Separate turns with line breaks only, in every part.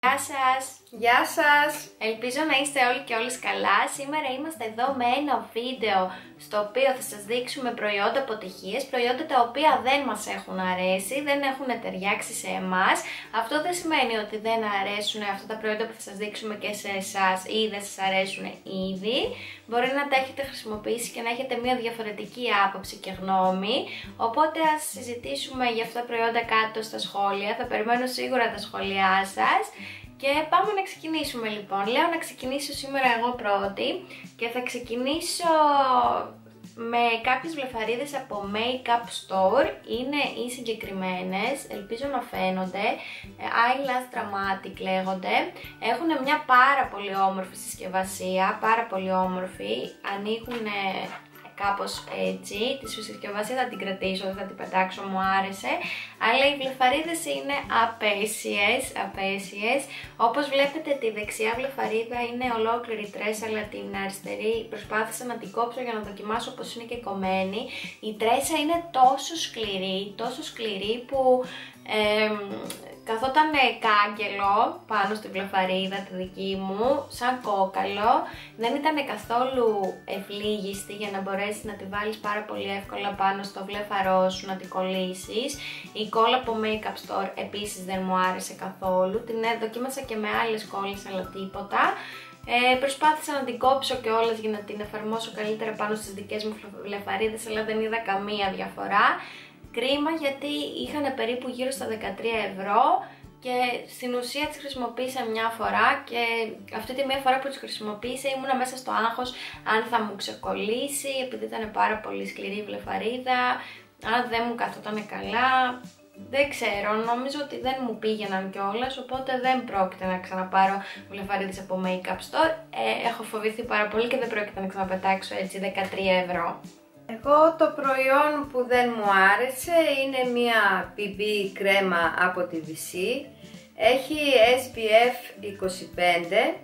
Γεια σας!
Γεια σας!
Ελπίζω να είστε όλοι και όλες καλά. Σήμερα είμαστε εδώ με ένα βίντεο στο οποίο θα σας δείξουμε προϊόντα αποτυχίες, προϊόντα τα οποία δεν μας έχουν αρέσει, δεν έχουν ταιριάξει σε εμάς. Αυτό δεν σημαίνει ότι δεν αρέσουν αυτά τα προϊόντα που θα σας δείξουμε και σε εσάς ή δεν σας αρέσουν ήδη. Μπορεί να τα έχετε χρησιμοποιήσει και να έχετε μια διαφορετική άποψη και γνώμη. Οπότε ας συζητήσουμε για αυτά τα προϊόντα κάτω στα σχόλια. Θα περιμένω σίγουρα τα σχόλιά σας. Και πάμε να ξεκινήσουμε λοιπόν. Λέω να ξεκινήσω σήμερα εγώ πρώτη και θα ξεκινήσω με κάποιες βλεφαρίδες από Make-up Store. Είναι οι συγκεκριμένες, ελπίζω να φαίνονται, Eyelash Dramatic λέγονται. Έχουν μια πάρα πολύ όμορφη συσκευασία, πάρα πολύ όμορφη, ανοίγουν κάπως έτσι. Τη συσκευασία θα την κρατήσω, δεν θα την πετάξω, μου άρεσε. Αλλά οι βλεφαρίδες είναι απέσιες. Όπως βλέπετε τη δεξιά βλεφαρίδα είναι ολόκληρη τρέσα, αλλά την αριστερή προσπάθησα να την κόψω για να δοκιμάσω πως είναι και κομμένη. Η τρέσα είναι τόσο σκληρή που καθόταν κάγκελο πάνω στη βλεφαρίδα τη δική μου, σαν κόκαλο. Δεν ήταν καθόλου ευλίγιστη για να μπορέσεις να τη βάλεις πάρα πολύ εύκολα πάνω στο βλέφαρό σου, να την κολλήσεις. Η κόλλα από Make-up Store επίσης δεν μου άρεσε καθόλου. Την δοκίμασα και με άλλες κόλλες, αλλά τίποτα. Προσπάθησα να την κόψω και όλες για να την εφαρμόσω καλύτερα πάνω στις δικές μου βλεφαρίδες, αλλά δεν είδα καμία διαφορά. Κρίμα, γιατί είχαν περίπου γύρω στα 13 ευρώ και στην ουσία τις χρησιμοποίησα μια φορά και αυτή τη μία φορά που τις χρησιμοποίησα ήμουνα μέσα στο άγχος αν θα μου ξεκολλήσει, επειδή ήταν πάρα πολύ σκληρή η βλεφαρίδα, αν δεν μου καθόταν καλά. Δεν ξέρω, νομίζω ότι δεν μου πήγαιναν κιόλας, οπότε δεν πρόκειται να ξαναπάρω βλεφαρίδες από Make-up Store. Έχω φοβηθεί πάρα πολύ και δεν πρόκειται να ξαναπετάξω έτσι 13 ευρώ.
Εγώ το προϊόν που δεν μου άρεσε είναι μια BB κρέμα από τη VC. Έχει SPF 25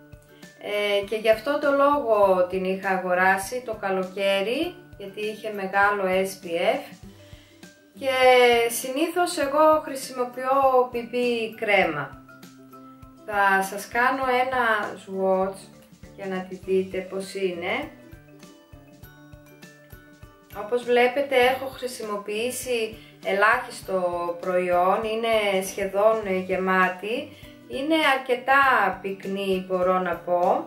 και γι' αυτό το λόγο την είχα αγοράσει το καλοκαίρι, γιατί είχε μεγάλο SPF. Και συνήθως εγώ χρησιμοποιώ BB κρέμα. Θα σας κάνω ένα swatch για να τη δείτε πως είναι. Όπως βλέπετε έχω χρησιμοποιήσει ελάχιστο προϊόν, είναι σχεδόν γεμάτη. Είναι αρκετά πυκνή, μπορώ να πω.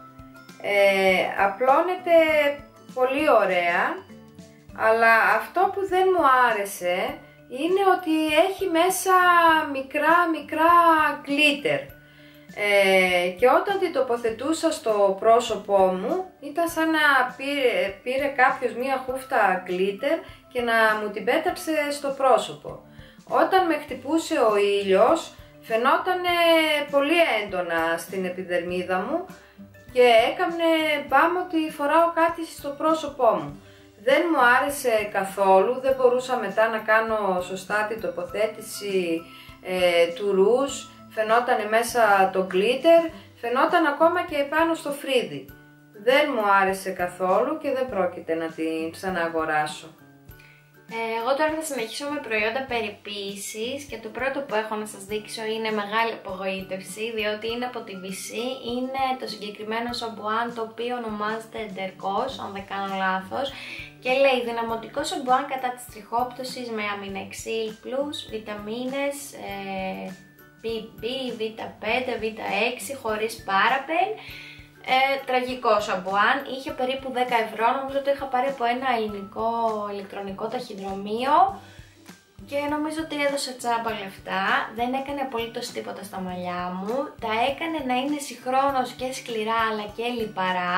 Απλώνεται πολύ ωραία. Αλλά αυτό που δεν μου άρεσε είναι ότι έχει μέσα μικρά glitter. Και όταν την τοποθετούσα στο πρόσωπό μου ήταν σαν να πήρε κάποιος μία χούφτα glitter και να μου την πέταψε στο πρόσωπο. Όταν με χτυπούσε ο ήλιος φαινόταν πολύ έντονα στην επιδερμίδα μου και έκανε μπαμ ότι φοράω κάτι στο πρόσωπό μου. Δεν μου άρεσε καθόλου, δεν μπορούσα μετά να κάνω σωστά την τοποθέτηση του ρούζ. Φαινόταν μέσα το glitter, φαινόταν ακόμα και πάνω στο φρύδι. Δεν μου άρεσε καθόλου και δεν πρόκειται να την ξανααγοράσω.
Εγώ τώρα θα συνεχίσω με προϊόντα περιποίησης και το πρώτο που έχω να σας δείξω είναι μεγάλη απογοήτευση, διότι είναι από τη VC, είναι το συγκεκριμένο σαμπουάν το οποίο ονομάζεται Endercos, αν δεν κάνω λάθος, και λέει δυναμωτικό σαμπουάν κατά της τριχόπτωσης με Aminexil Plus, βιταμίνες, BB, V5, V6, χωρίς Paraben. Τραγικό σαμπουάν, είχε περίπου 10 ευρώ, νομίζω το είχα πάρει από ένα ελληνικό ηλεκτρονικό ταχυδρομείο και νομίζω ότι έδωσα τσάμπα λεφτά. Δεν έκανε απολύτως τίποτα στα μαλλιά μου, τα έκανε να είναι συγχρόνως και σκληρά αλλά και λιπαρά.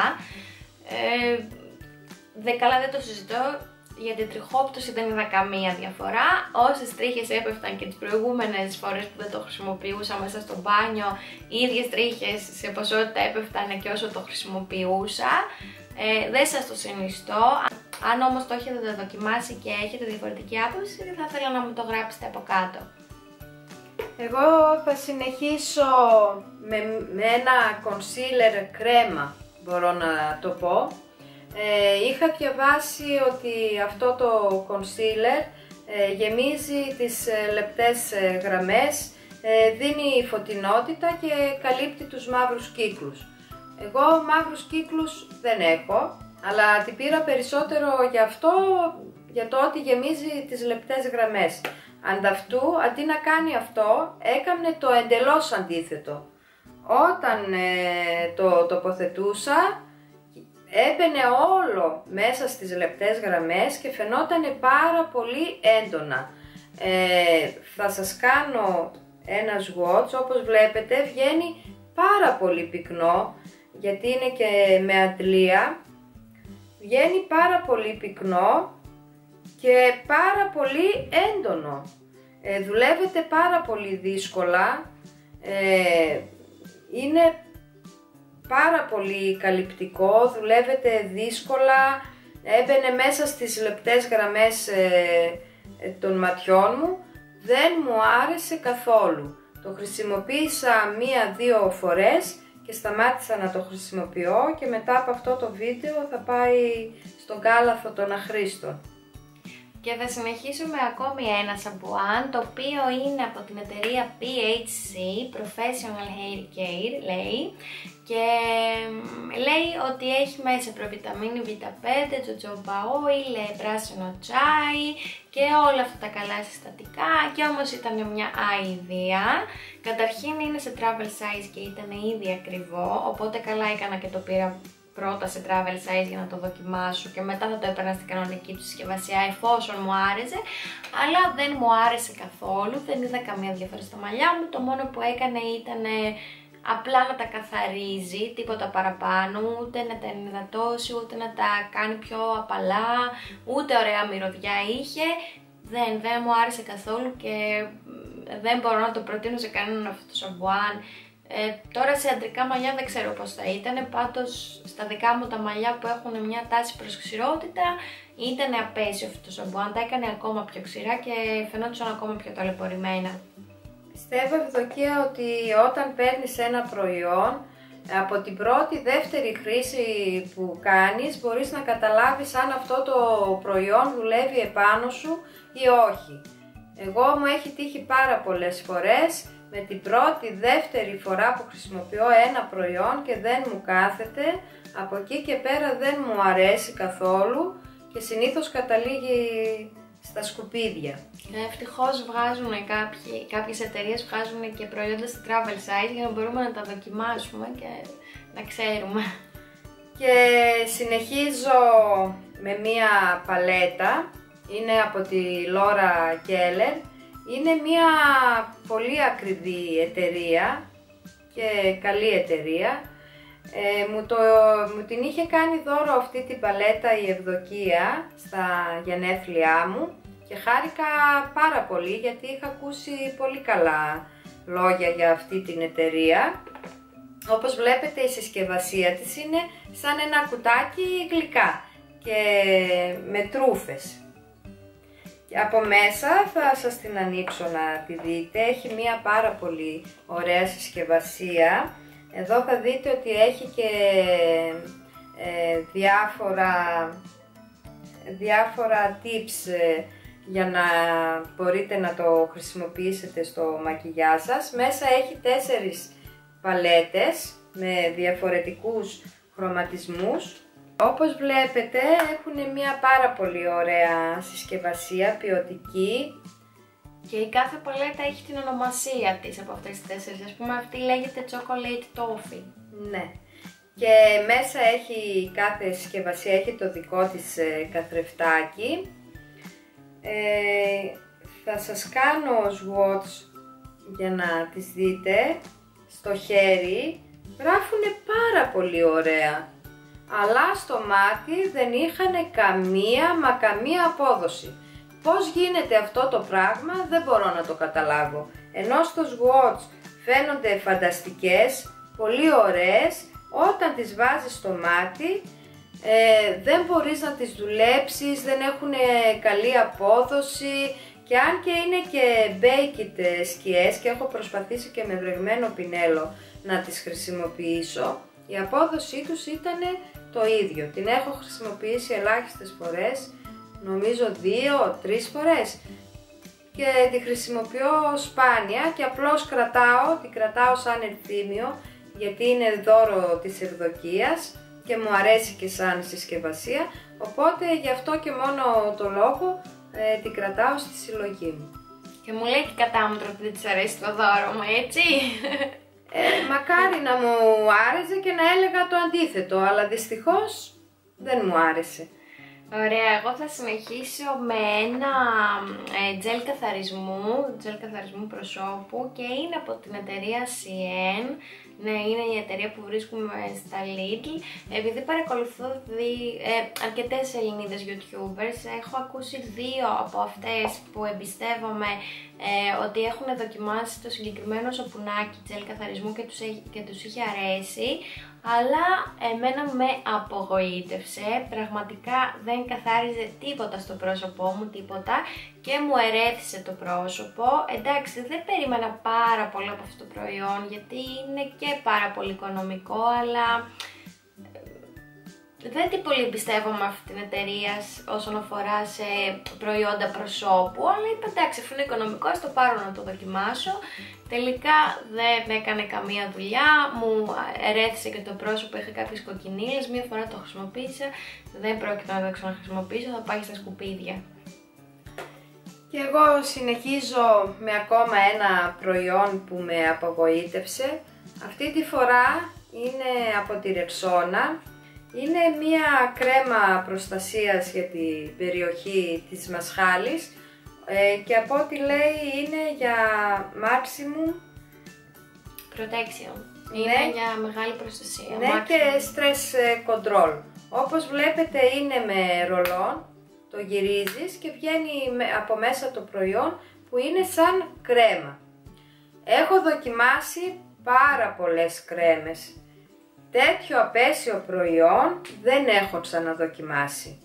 Καλά, δεν το συζητώ. Για την τριχόπτωση δεν είδα καμία διαφορά. Όσες τρίχες έπεφταν και τις προηγούμενες φορές που δεν το χρησιμοποιούσα μέσα στο μπάνιο, οι ίδιες τρίχες σε ποσότητα έπεφταν και όσο το χρησιμοποιούσα. Δεν σας το συνιστώ. Αν όμως το έχετε δοκιμάσει και έχετε διαφορετική άποψη, θα ήθελα να μου το γράψετε από κάτω.
Εγώ θα συνεχίσω με ένα concealer κρέμα, μπορώ να το πω. Είχα διαβάσει ότι αυτό το concealer γεμίζει τις λεπτές γραμμές δίνει φωτεινότητα και καλύπτει τους μαύρους κύκλους. Εγώ μαύρους κύκλους δεν έχω, αλλά την πήρα περισσότερο για το ότι γεμίζει τις λεπτές γραμμές. Ανταυτού, αντί να κάνει αυτό, έκανε το εντελώς αντίθετο. Όταν το τοποθετούσα, έμπαινε όλο μέσα στις λεπτές γραμμές και φαινότανε πάρα πολύ έντονα. Θα σας κάνω ένα swatch, όπως βλέπετε βγαίνει πάρα πολύ πυκνό, γιατί είναι και με αντλία. Βγαίνει πάρα πολύ πυκνό και πάρα πολύ έντονο. Δουλεύεται πάρα πολύ δύσκολα, είναι πάρα πολύ καλυπτικό, δουλεύεται δύσκολα, έμπαινε μέσα στις λεπτές γραμμές των ματιών μου, δεν μου άρεσε καθόλου. Το χρησιμοποίησα 1-2 φορές και σταμάτησα να το χρησιμοποιώ και μετά από αυτό το βίντεο θα πάει στον κάλαθο των αχρήστων.
Και θα συνεχίσω με ακόμη ένα σαμπουάν, το οποίο είναι από την εταιρεία PHC, Professional Hair Care, λέει, και λέει ότι έχει μέσα προβιταμίνη Β5, jojoba oil, πράσινο τσάι και όλα αυτά τα καλά συστατικά, και όμως ήταν μια αηδία. Καταρχήν είναι σε travel size και ήταν ήδη ακριβό, οπότε καλά έκανα και το πήρα πρώτα σε travel size για να το δοκιμάσω και μετά θα το έπαιρνα στην κανονική του συσκευασία εφόσον μου άρεσε, αλλά δεν μου άρεσε καθόλου, δεν είδα καμία διαφορά στα μαλλιά μου. Το μόνο που έκανε ήταν απλά να τα καθαρίζει, τίποτα παραπάνω, ούτε να τα ενυδατώσει, ούτε να τα κάνει πιο απαλά, ούτε ωραία μυρωδιά είχε. Δεν μου άρεσε καθόλου και δεν μπορώ να το προτείνω σε κανέναν αυτό το σαμπουάν. Τώρα σε αντρικά μαλλιά δεν ξέρω πώς θα ήταν, πάντως στα δικά μου τα μαλλιά που έχουν μια τάση προς ξηρότητα ήταν απέσιο αυτό το σαμπουάν, τα έκανε ακόμα πιο ξηρά και φαινόντουσαν ακόμα πιο ταλαιπωρημένα.
Πιστεύω, Ευδοκία, ότι όταν παίρνεις ένα προϊόν, από την πρώτη-δεύτερη χρήση που κάνεις μπορείς να καταλάβεις αν αυτό το προϊόν δουλεύει επάνω σου ή όχι. Εγώ μου έχει τύχει πάρα πολλές φορές με την πρώτη-δεύτερη φορά που χρησιμοποιώ ένα προϊόν και δεν μου κάθεται, από εκεί και πέρα δεν μου αρέσει καθόλου και συνήθως καταλήγει στα σκουπίδια.
Ευτυχώς βγάζουν κάποιες εταιρείες βγάζουν και προϊόντα στη travel size για να μπορούμε να τα δοκιμάσουμε και να ξέρουμε.
Και συνεχίζω με μία παλέτα, είναι από τη Laura Geller. Είναι μια πολύ ακριβή εταιρεία και καλή εταιρεία. Μου την είχε κάνει δώρο αυτή την παλέτα η Ευδοκία στα γενέθλιά μου και χάρηκα πάρα πολύ γιατί είχα ακούσει πολύ καλά λόγια για αυτή την εταιρεία. Όπως βλέπετε η συσκευασία της είναι σαν ένα κουτάκι γλυκά και με τρούφες. Και από μέσα θα σας την ανοίξω να τη δείτε, έχει μια πάρα πολύ ωραία συσκευασία. Εδώ θα δείτε ότι έχει και διάφορα tips για να μπορείτε να το χρησιμοποιήσετε στο μακιγιάζ σας. Μέσα έχει 4 παλέτες με διαφορετικούς χρωματισμούς. Όπως βλέπετε έχουν μια πάρα πολύ ωραία συσκευασία, ποιοτική.
Και η κάθε παλέτα έχει την ονομασία της από αυτές τις 4. Ας πούμε αυτή λέγεται Chocolate Toffee.
Ναι. Και μέσα έχει κάθε συσκευασία, έχει το δικό της καθρεφτάκι. Θα σας κάνω swatch για να τις δείτε. Στο χέρι γράφουνε πάρα πολύ ωραία, αλλά στο μάτι δεν είχαν καμία απόδοση. Πώς γίνεται αυτό το πράγμα δεν μπορώ να το καταλάβω. Ενώ στο swatch φαίνονται φανταστικές, πολύ ωραίες, όταν τις βάζεις στο μάτι δεν μπορείς να τις δουλέψεις, δεν έχουν καλή απόδοση, και αν και είναι και baked σκιές και έχω προσπαθήσει και με βρεγμένο πινέλο να τις χρησιμοποιήσω, η απόδοσή τους ήταν το ίδιο. Την έχω χρησιμοποιήσει ελάχιστες φορές, νομίζω 2-3 φορές, και τη χρησιμοποιώ σπάνια και απλώς την κρατάω σαν ενθύμιο, γιατί είναι δώρο της ευδοκίας και μου αρέσει και σαν συσκευασία, οπότε γι' αυτό και μόνο το λόγο την κρατάω στη συλλογή μου.
Και μου λέει και κατάμετρο ότι δεν της αρέσει το δώρο μου, έτσι.
Μακάρι να μου άρεσε και να έλεγα το αντίθετο, αλλά δυστυχώς δεν μου άρεσε.
Ωραία, εγώ θα συνεχίσω με ένα τζελ καθαρισμού προσώπου και είναι από την εταιρεία CN. Ναι, είναι η εταιρεία που βρίσκουμε στα Lidl. Επειδή παρακολουθώ αρκετές Ελληνίδες YouTubers, έχω ακούσει δύο από αυτές που εμπιστεύομαι ότι έχουν δοκιμάσει το συγκεκριμένο σαπουνάκι τζελ καθαρισμού και τους είχε αρέσει, αλλά εμένα με απογοήτευσε. Πραγματικά δεν καθάριζε τίποτα στο πρόσωπό μου, τίποτα, και μου ερέθησε το πρόσωπο. Εντάξει, δεν περίμενα πάρα πολύ από αυτό το προϊόν, γιατί είναι και πάρα πολύ οικονομικό, αλλά δεν την πολύ πιστεύω με αυτή την εταιρεία όσον αφορά σε προϊόντα προσώπου, αλλά είπα εντάξει, αφού είναι οικονομικό, ας το πάρω να το δοκιμάσω. Τελικά δεν έκανε καμία δουλειά, μου ερέθησε και το πρόσωπο, είχα κάποιες κοκκινίλες, μία φορά το χρησιμοποίησα, δεν πρόκειται να το ξαναχρησιμοποιήσω, θα πάει στα σκουπίδια.
Και εγώ συνεχίζω με ακόμα ένα προϊόν που με απογοήτευσε. Αυτή τη φορά είναι από τη Rexona. Είναι μία κρέμα προστασίας για την περιοχή της μασχάλης και από ό,τι λέει είναι για maximum
protection. Είναι για μεγάλη προστασία.
Ναι, και stress control. Όπως βλέπετε είναι με ρολόν, το γυρίζεις και βγαίνει από μέσα το προϊόν που είναι σαν κρέμα. Έχω δοκιμάσει πάρα πολλές κρέμες. Τέτοιο απέσιο προϊόν δεν έχω ξαναδοκιμάσει.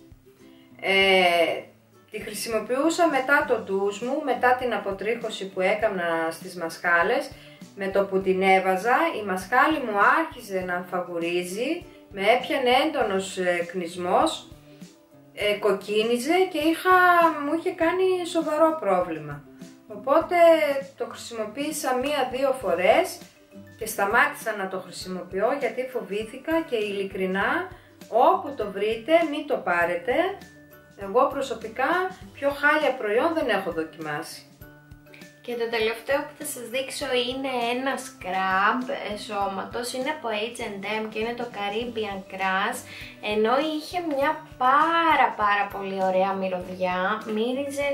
Τη χρησιμοποιούσα μετά το ντους μου, μετά την αποτρίχωση που έκανα στις μασχάλες. Με το που την έβαζα, η μασχάλη μου άρχιζε να φαγουρίζει, με έπιανε έντονος κνισμός, κοκκίνιζε και μου είχε κάνει σοβαρό πρόβλημα. Οπότε το χρησιμοποίησα 1-2 φορές και σταμάτησα να το χρησιμοποιώ γιατί φοβήθηκα, και ειλικρινά όπου το βρείτε μην το πάρετε. Εγώ προσωπικά πιο χάλια προϊόν δεν έχω δοκιμάσει.
Και το τελευταίο που θα σας δείξω είναι ένα σκραμπ σώματος, είναι από H&M και είναι το Caribbean Crush, ενώ είχε μια πάρα πολύ ωραία μυρωδιά, μύριζε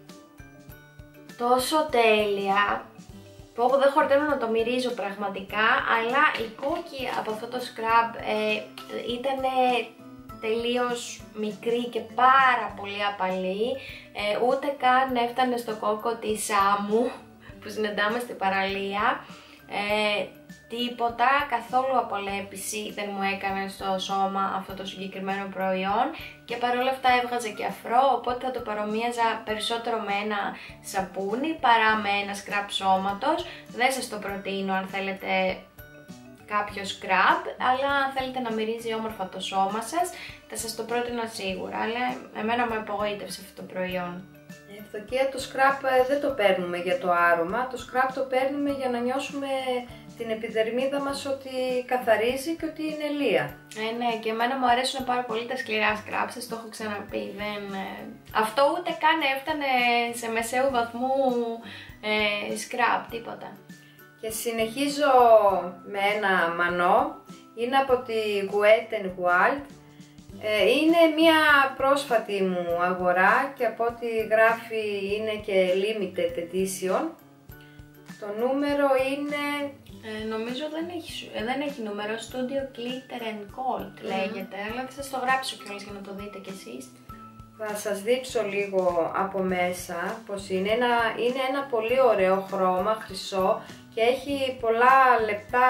τόσο τέλεια, που δεν χορταίνω να το μυρίζω πραγματικά, αλλά η κούκκι από αυτό το σκραμπ ήταν τελείως μικρή και πάρα πολύ απαλή, ούτε καν έφτανε στο κόκκο της άμμου που συναντάμε στην παραλία, τίποτα, καθόλου απολέπιση δεν μου έκανε στο σώμα αυτό το συγκεκριμένο προϊόν, και παρόλα αυτά έβγαζε και αφρό, οπότε θα το παρομοίαζα περισσότερο με ένα σαπούνι παρά με ένα σκραμπ σώματος. Δεν σας το προτείνω αν θέλετε κάποιο σκραμπ, αλλά αν θέλετε να μυρίζει όμορφα το σώμα σας, θα σας το πρότεινα σίγουρα, αλλά εμένα με απογοήτευσε αυτό το προϊόν.
Ευδοκία, το σκραμπ δεν το παίρνουμε για το άρωμα, το σκραμπ το παίρνουμε για να νιώσουμε την επιδερμίδα μας ότι καθαρίζει και ότι είναι λία.
Ναι, και εμένα μου αρέσουν πάρα πολύ τα σκληρά σκραμπ, σας το έχω ξαναπεί. Αυτό ούτε καν έφτανε σε μεσαίου βαθμού σκραμπ, τίποτα.
Και συνεχίζω με ένα μανό, είναι από τη Wet n Wild. Είναι μια πρόσφατη μου αγορά και από ό,τι γράφει είναι και limited edition. Το νούμερο είναι...
νομίζω δεν έχει νούμερο, Studio Glitter and Gold λέγεται, αλλά θα σας το γράψω κιόλας για να το δείτε κι εσείς.
Θα σας δείξω λίγο από μέσα πως είναι. Είναι ένα πολύ ωραίο χρώμα, χρυσό, και έχει πολλά λεπτά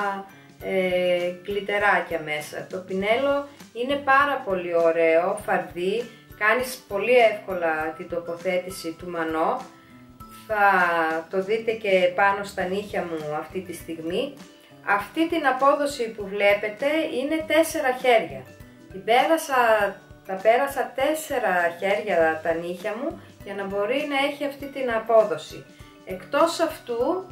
γλιτεράκια μέσα. Το πινέλο είναι πάρα πολύ ωραίο, φαρδί, κάνεις πολύ εύκολα την τοποθέτηση του μανό. Θα το δείτε και πάνω στα νύχια μου αυτή τη στιγμή. Αυτή την απόδοση που βλέπετε είναι 4 χέρια. Τα πέρασα 4 χέρια τα νύχια μου για να μπορεί να έχει αυτή την απόδοση. Εκτός αυτού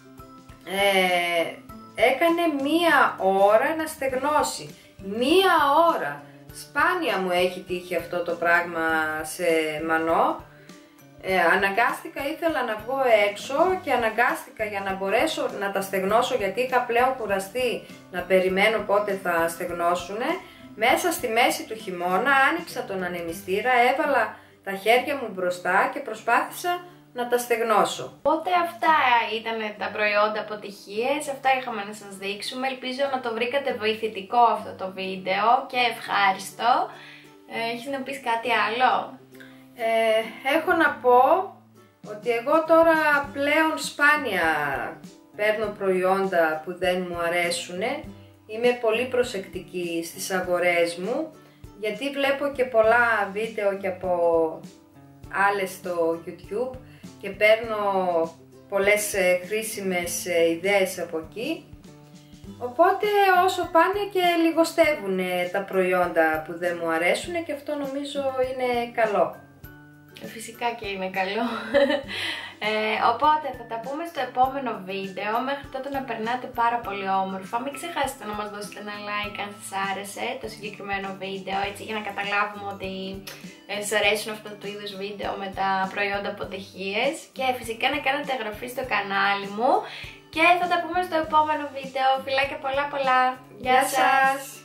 έκανε 1 ώρα να στεγνώσει. 1 ώρα! Σπάνια μου έχει τύχει αυτό το πράγμα σε μανό. Αναγκάστηκα, ήθελα να βγω έξω και αναγκάστηκα για να μπορέσω να τα στεγνώσω, γιατί είχα πλέον κουραστεί να περιμένω πότε θα στεγνώσουνε. Μέσα στη μέση του χειμώνα άνοιξα τον ανεμιστήρα, έβαλα τα χέρια μου μπροστά και προσπάθησα να τα στεγνώσω.
Οπότε αυτά ήταν τα προϊόντα αποτυχίες, αυτά είχαμε να σας δείξουμε. Ελπίζω να το βρήκατε βοηθητικό αυτό το βίντεο και ευχάριστο. Έχεις να πεις κάτι άλλο?
Έχω να πω ότι εγώ τώρα πλέον σπάνια παίρνω προϊόντα που δεν μου αρέσουν. Είμαι πολύ προσεκτική στις αγορές μου, γιατί βλέπω και πολλά βίντεο και από άλλες στο YouTube και παίρνω πολλές χρήσιμες ιδέες από εκεί. Οπότε όσο πάνε και λιγοστεύουν τα προϊόντα που δεν μου αρέσουν, και αυτό νομίζω είναι καλό.
Φυσικά και είναι καλό. Οπότε θα τα πούμε στο επόμενο βίντεο. Μέχρι τότε να περνάτε πάρα πολύ όμορφα. Μην ξεχάσετε να μας δώσετε ένα like αν σας άρεσε το συγκεκριμένο βίντεο, έτσι, για να καταλάβουμε ότι σας αρέσουν αυτό του είδους βίντεο με τα προϊόντα αποτυχίες. Και φυσικά να κάνετε εγγραφή στο κανάλι μου. Και θα τα πούμε στο επόμενο βίντεο. Φιλάκια πολλά πολλά. Γεια σας!